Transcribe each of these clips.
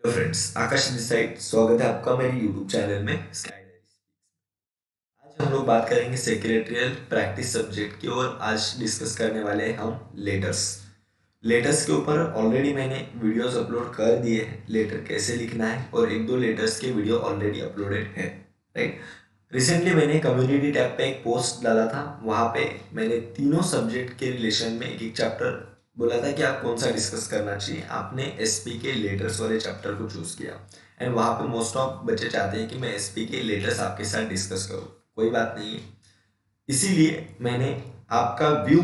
Hello friends, Akash this side. स्वागत है आपका मेरे यूट्यूब चैनल में स्काई डायरीज। आज हम लोग बात करेंगे सेक्रेटरियल प्रैक्टिस सब्जेक्ट की और आज डिस्कस करने वाले हैं हम लेटर्स। लेटर्स के ऊपर ऑलरेडी मैंने वीडियोस अपलोड कर दिए हैं, लेटर कैसे लिखना है, और एक दो लेटर्स के वीडियो ऑलरेडी अपलोडेड है। राइट। रिसेंटली मैंने कम्युनिटी टैब पे एक पोस्ट डाला था, वहाँ पे मैंने तीनों सब्जेक्ट के रिलेशन में एक एक चैप्टर बोला था कि आप कौन सा डिस्कस करना चाहिए। आपने एसपी के लेटर्स वाले चैप्टर को चूज किया एंड वहाँ पे मोस्ट ऑफ बच्चे चाहते हैं कि मैं एसपी के लेटर्स आपके साथ डिस्कस करूँ। कोई बात नहीं है, इसीलिए मैंने आपका व्यू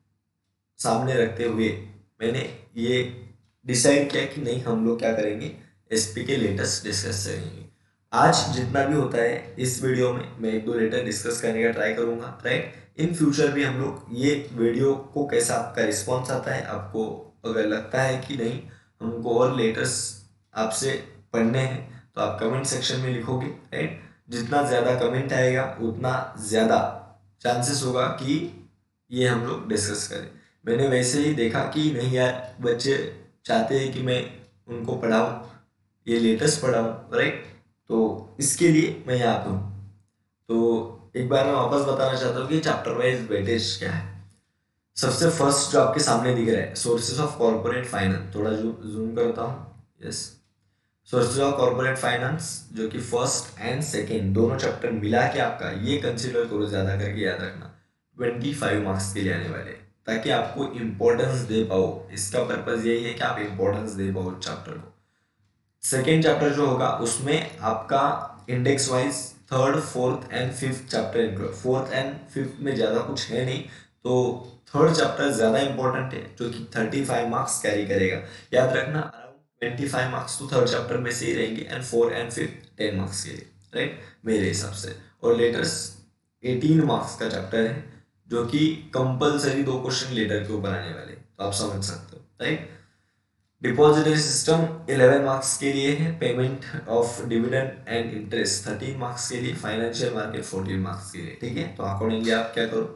सामने रखते हुए मैंने ये डिसाइड किया कि नहीं, हम लोग क्या करेंगे, एसपी के लेटेस्ट डिस्कस करेंगे। आज जितना भी होता है इस वीडियो में मैं एक दो लेटर डिस्कस करने का ट्राई करूंगा। राइट। इन फ्यूचर भी हम लोग ये वीडियो को कैसा आपका रिस्पॉन्स आता है, आपको अगर लगता है कि नहीं हमको और लेटर्स आपसे पढ़ने हैं तो आप कमेंट सेक्शन में लिखोगे। राइट। जितना ज़्यादा कमेंट आएगा उतना ज़्यादा चांसेस होगा कि ये हम लोग डिस्कस करें। मैंने वैसे ही देखा कि नहीं यार, बच्चे चाहते हैं कि मैं उनको पढ़ाऊँ, ये लेटेस्ट पढ़ाऊँ। राइट। तो इसके लिए मैं यहाँ पे हूँ। तो एक बार मैं वापस बताना चाहता हूँ कि चैप्टर वाइज वेटेज क्या है। सबसे फर्स्ट जो आपके सामने दिख रहा है, सोर्सेज ऑफ कॉर्पोरेट फाइनेंस, थोड़ा जूम करता हूँ। Yes. Sources of corporate finance जो कि फर्स्ट एंड सेकेंड दोनों चैप्टर मिला के आपका, ये कंसिडर करो, ज्यादा करके याद रखना, 25 मार्क्स के लिए आने वाले हैं, ताकि आपको इंपॉर्टेंस दे पाओ। इसका पर्पज यही है कि आप इंपॉर्टेंस दे पाओ चैप्टर को। सेकेंड चैप्टर जो होगा उसमें आपका index wise third fourth and fifth chapter include. Fourth and fifth में ज़्यादा कुछ है नहीं, तो थर्ड चैप्टर ज़्यादा इंपॉर्टेंट है जो कि 35 मार्क्स कैरी करेगा। याद रखना, अराउंड 25 मार्क्स तो थर्ड चैप्टर में से ही रहेंगे and fourth and fifth 10 marks के लिए। राइट, मेरे हिसाब से। और लेटर्स 18 मार्क्स का चैप्टर है जो कि कंपलसरी दो क्वेश्चन लेटर के ऊपर आने वाले, तो आप समझ सकते हो। राइट। डिपॉजिटरी सिस्टम 11 मार्क्स के लिए है, payment of dividend and interest 13 marks के लिए, फाइनेंशियल मार्केट 14 मार्क्स के लिए। ठीक है, तो अकॉर्डिंगली आप क्या करो,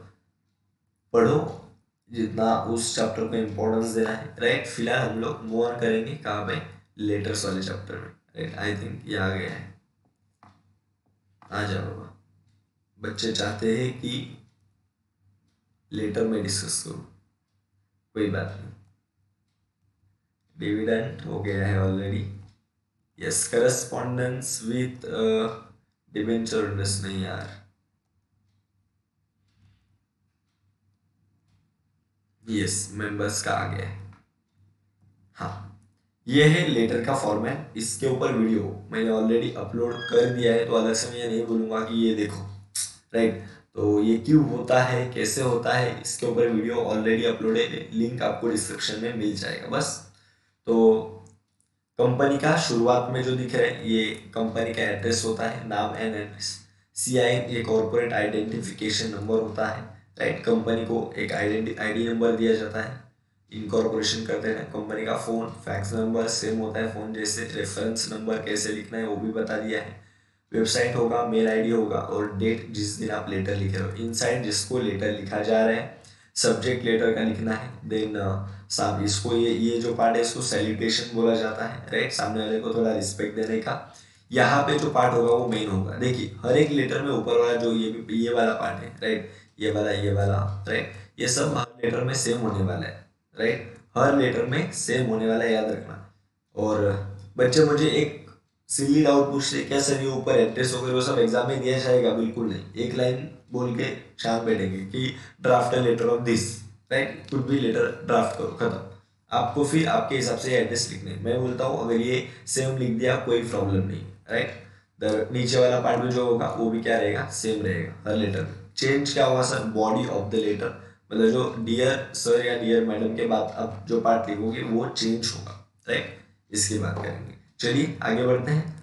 पढ़ो जितना उस चैप्टर को इम्पोर्टेंस देना है। राइट। फिलहाल हम लोग मूव ऑन करेंगे कहाँ पे, लेटर्स वाले चैप्टर में। राइट, आई थिंक ये आ गया है। आ जाओ बाबा, बच्चे चाहते हैं कि लेटर में डिस्कस करो, कोई बात नहीं। डिविडेंड हो गया है already. Yes, correspondence with debenture नहीं यार, यस मेंबर्स का आ गया है। हाँ, ये है लेटर का फॉर्मेट। इसके ऊपर वीडियो मैंने ऑलरेडी अपलोड कर दिया है, तो अलग से मैं ये नहीं बोलूँगा कि ये देखो। राइट। तो ये क्यों होता है, कैसे होता है, इसके ऊपर वीडियो ऑलरेडी अपलोडेड है, लिंक आपको डिस्क्रिप्शन में मिल जाएगा बस। तो कंपनी का शुरुआत में जो दिख रहा है ये कंपनी का एड्रेस होता है, नाम एंड एड्रेस। CIN ये कॉर्पोरेट आइडेंटिफिकेशन नंबर होता है। राइट। कंपनी को एक आईडी नंबर दिया जाता है इनकॉर्पोरेशन करते हैं। कंपनी का फ़ोन फैक्स नंबर सेम होता है फ़ोन जैसे। रेफरेंस नंबर कैसे लिखना है वो भी बता दिया है। वेबसाइट होगा, मेल आईडी होगा, और डेट जिस दिन आप लेटर लिख रहे हो, इनसाइड जिसको लेटर लिखा जा रहा है, सब्जेक्ट लेटर का लिखना है। देन साहब इसको ये जो पार्ट है इसको सैल्यूटेशन बोला जाता है। राइट, सामने वाले को थोड़ा रिस्पेक्ट देने का। यहाँ पे जो पार्ट होगा वो मेन होगा। देखिए हर एक लेटर में ऊपर वाला जो ये वाला पार्ट है, राइट, ये वाला, राइट, ये सब हर लेटर में सेम होने वाला है। राइट, हर लेटर में सेम होने वाला है, याद रखना। और बच्चे मुझे एक सिली डाउट पूछ रहे, क्या सर ये ऊपर एड्रेस वगैरह वो सब एग्जाम में दिया जाएगा? बिल्कुल नहीं, एक लाइन बोल के शांत बैठेंगे कि draft letter of this. Right, कुछ भी लेटर ड्राफ्ट करो, खत्म। आपको फिर आपके हिसाब से एड्रेस लिखने, मैं बोलता हूँ अगर ये सेम लिख दिया कोई प्रॉब्लम नहीं। राइट। नीचे वाला पार्ट में जो होगा वो भी क्या रहेगा, सेम रहेगा हर लेटर में। चेंज क्या होगा sir, body of the letter, मतलब जो डियर सर या डियर मैडम के बाद अब जो पार्ट लिखोगे वो चेंज होगा। राइट, इसकी बात करेंगे। चलिए आगे बढ़ते हैं।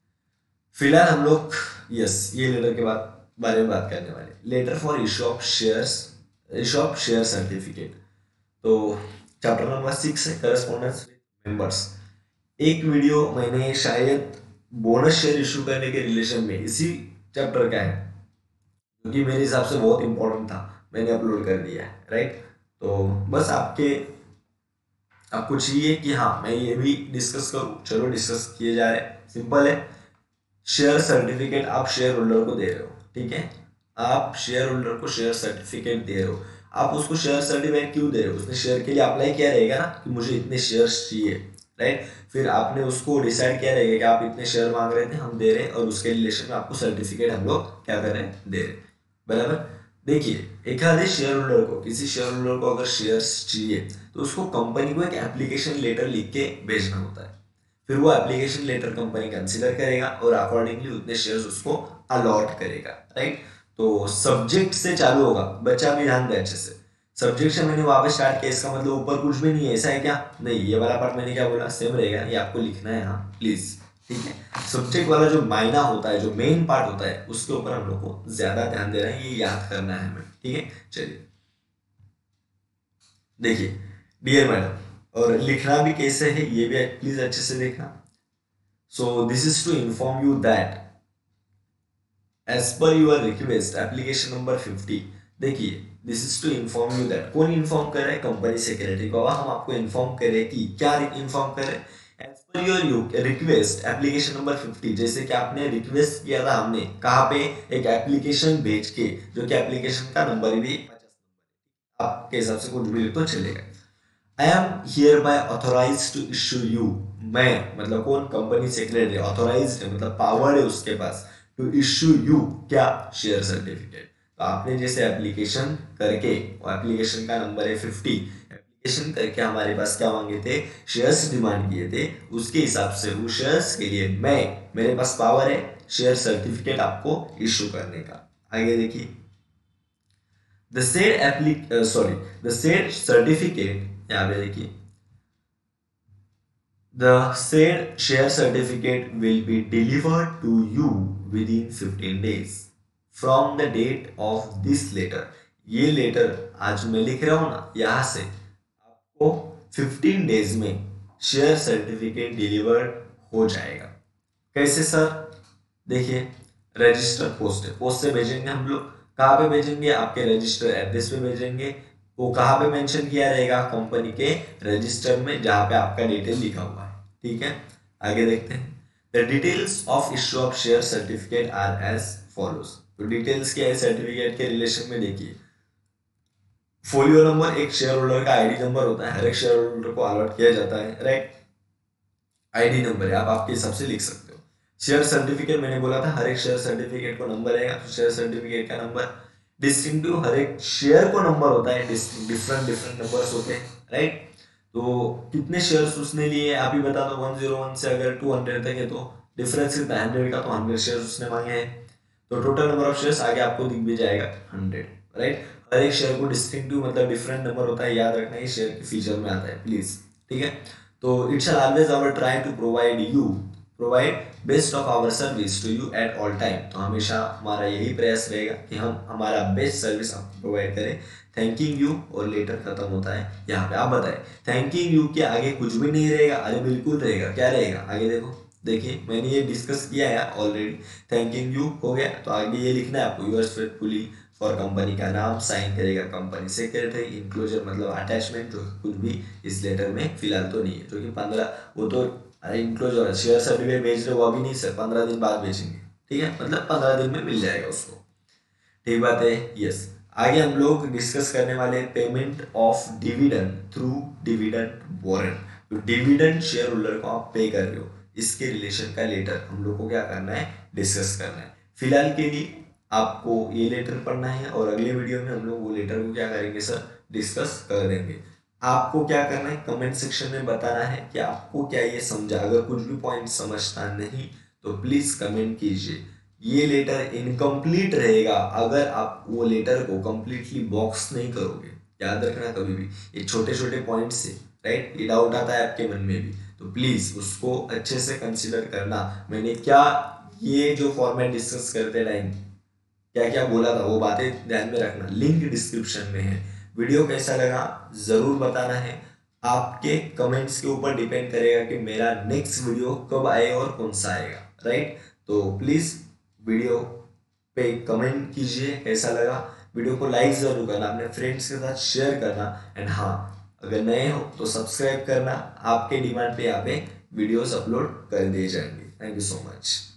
फिलहाल हम लोग यस ये लेटर के बाद बारे में बात करने वाले, letter for issue of shares, issue of share certificate. तो चैप्टर नंबर 6 है, करस्पॉन्डेंस विद मेंबर्स। एक वीडियो मैंने शायद बोनस शेयर इशू करने के रिलेशन में इसी चैप्टर का है, क्योंकि मेरे हिसाब से बहुत इंपॉर्टेंट था, मैंने अपलोड कर दिया है। राइट। तो बस आपके आपको चाहिए कि हाँ मैं ये भी डिस्कस करूँ, चलो डिस्कस किए जा रहे हैं। सिंपल है, शेयर सर्टिफिकेट आप शेयर होल्डर को दे रहे हो, ठीक है, आप शेयर होल्डर को शेयर सर्टिफिकेट दे रहे हो। आप उसको शेयर सर्टिफिकेट क्यों दे रहे हो? उसने शेयर के लिए अप्लाई किया रहेगा ना कि मुझे इतने शेयर्स चाहिए, राइट। फिर आपने उसको डिसाइड किया रहेगा कि आप इतने शेयर मांग रहे थे, हम दे रहे हैं, और उसके रिलेशन में आपको सर्टिफिकेट हम लोग क्या कर रहे हैं, दे रहे हैं, बराबर। देखिए, एक आधे शेयर होल्डर को, किसी शेयर होल्डर को अगर शेयर्स चाहिए तो उसको कंपनी को एक एप्लीकेशन लेटर लिख के भेजना होता है। फिर वो एप्लीकेशन लेटर कंपनी कंसीडर करेगा और अकॉर्डिंगली उतने शेयर्स उसको अलॉट करेगा, राइट। तो सब्जेक्ट से चालू होगा, बच्चा भी ध्यान दे अच्छे से। सब्जेक्ट से मैंने वापस स्टार्ट किया, इसका मतलब ऊपर कुछ भी नहीं है, ऐसा है क्या? नहीं, ये वाला पार्ट मैंने क्या बोला, सेम रहेगा, ये आपको लिखना है यहाँ प्लीज, ठीक है। सब्जेक्ट वाला जो मायना होता है, जो मेन पार्ट होता है, उसके ऊपर हम लोग को ज्यादा ध्यान देना है, ये याद करना है हमें, ठीक है। चलिए देखिए, डियर मैडम, और लिखना भी कैसे है ये भी प्लीज अच्छे से देखना। So this is to inform you that as per your request application number 50, देखिए, this is to inform you that, कौन इन्फॉर्म कर रहा है? कंपनी सेक्रेटरी को। हम आपको इन्फॉर्म करें कि क्या इन्फॉर्म करें? As per your request application number 50, जैसे कि आपने रिक्वेस्ट किया था, हमने कहाँ पे, एक एप्लीकेशन भेज के, जो कि एप्लीकेशन का नंबर भी 50, आपके हिसाब से कुछ भी तो चलेगा। I am hereby authorise to issue you, मैं मतलब कौन, कंपनी सेक्रेटरी ऑथोराइज है, मतलब पावर है उसके पास, टू इशू यू क्या, शेयर सर्टिफिकेट। तो आपने जैसे एप्लीकेशन करके, वो एप्लीकेशन का नंबर है 50, एप्लीकेशन करके हमारे पास क्या मांगे थे, शेयर्स डिमांड किए थे, उसके हिसाब से वो शेयर्स के लिए मैं, मेरे पास पावर है शेयर सर्टिफिकेट आपको इशू करने का। आगे देखिए, the said the said certificate, यहाँ पे देखिए, the said share certificate will be delivered to you within 15 days from the date of this letter। ये लेटर आज मैं लिख रहा हूं ना, यहां से आपको 15 डेज में शेयर सर्टिफिकेट डिलीवर्ड हो जाएगा। कैसे सर? देखिए, रजिस्टर पोस्ट है, पोस्ट से भेजेंगे हम लोग। कहाँ पे भेजेंगे? आपके रजिस्टर एड्रेस पे भेजेंगे। वो कहाँ पे मेंशन किया रहेगा? कंपनी के रजिस्टर में, जहाँ पे आपका डिटेल लिखा हुआ है, ठीक है। आगे देखते हैं, the details of issue of share certificate are as follows. तो डिटेल्स क्या है सर्टिफिकेट के रिलेशन में? देखिए, फोलियो नंबर एक शेयर होल्डर का आईडी नंबर होता है, हर एक शेयर होल्डर को अलॉट किया जाता है, राइट। आईडी नंबर है, आप आपके हिसाब से लिख सकते हो। शेयर सर्टिफिकेट मैंने बोला था, हर एक शेयर सर्टिफिकेट को नंबर रहेगा, तो शेयर सर्टिफिकेट का नंबर। डिस्टिंक्टिव, हर एक शेयर को नंबर होता है, डिफरेंट डिफरेंट नंबर्स होते हैं, राइट। तो कितने शेयर्स उसने लिए आप ही बता दो। 101 से अगर 200 तक है तो डिफरेंस कितना, 100 का, तो 100 शेयर्स उसने मांगे हैं। तो टोटल नंबर ऑफ शेयर्स आगे आपको दिख भी जाएगा 100, राइट। हर एक शेयर को डिस्टिंक्टिव मतलब डिफरेंट नंबर होता है, याद रखना, ये शेयर के फीचर में आता है प्लीज, ठीक है। तो it shall always our try to provide best of our service to you at all time. तो हमेशा हमारा यही प्रयास रहेगा कि हम हमारा बेस्ट सर्विस आपको प्रोवाइड करें। थैंकिंग यू, और लेटर खत्म होता है यहाँ पे। आप बताएं, थैंकिंग यू के आगे कुछ भी नहीं रहेगा? अरे बिल्कुल रहेगा, क्या रहेगा? आगे देखो, देखिए मैंने ये डिस्कस किया है ऑलरेडी। थैंकिंग यू हो गया, तो आगे ये लिखना है आपको, यूअर्स फेथफुली, और कंपनी का नाम, साइन करेगा कंपनी सेक्रेटरी, इंक्लोजर मतलब अटैचमेंट, जो कुछ भी इस लेटर में फिलहाल तो नहीं है, जो कि 15, वो तो अरे इंक्लोजर शेयर सर्टिफिकेट भेज रहे हो, वो अभी नहीं सर, 15 दिन बाद भेजेंगे, ठीक है, मतलब 15 दिन में मिल जाएगा उसको, ठीक बात है, यस। आगे हम लोग डिस्कस करने वाले payment of dividend through dividend warrant. तो डिविडेंड शेयर होल्डर को आप पे कर रहे हो, इसके रिलेशन का लेटर हम लोग को क्या करना है, डिस्कस करना है। फिलहाल के लिए आपको ये लेटर पढ़ना है, और अगले वीडियो में हम लोग वो लेटर को क्या करेंगे सर, डिस्कस कर देंगे। आपको क्या करना है, कमेंट सेक्शन में बताना है कि आपको क्या ये समझा। अगर कुछ भी पॉइंट समझता नहीं तो प्लीज कमेंट कीजिए। ये लेटर इनकम्प्लीट रहेगा अगर आप वो लेटर को कंप्लीटली बॉक्स नहीं करोगे, याद रखना कभी भी, ये छोटे छोटे पॉइंट से, राइट, ये डाउट आता है आपके मन में भी, तो प्लीज उसको अच्छे से कंसिडर करना। मैंने क्या ये जो फॉर्मेट डिस्कस करते टाइम क्या क्या बोला था, वो बातें ध्यान में रखना। लिंक डिस्क्रिप्शन में है। वीडियो कैसा लगा जरूर बताना है, आपके कमेंट्स के ऊपर डिपेंड करेगा कि मेरा नेक्स्ट वीडियो कब आए और कौन सा आएगा, राइट। तो प्लीज वीडियो पे कमेंट कीजिए कैसा लगा, वीडियो को लाइक जरूर करना, अपने फ्रेंड्स के साथ शेयर करना, एंड हाँ, अगर नए हो तो सब्सक्राइब करना, आपके डिमांड पे यहाँ पे वीडियोस अपलोड कर दिए जाएंगे। Thank you so much.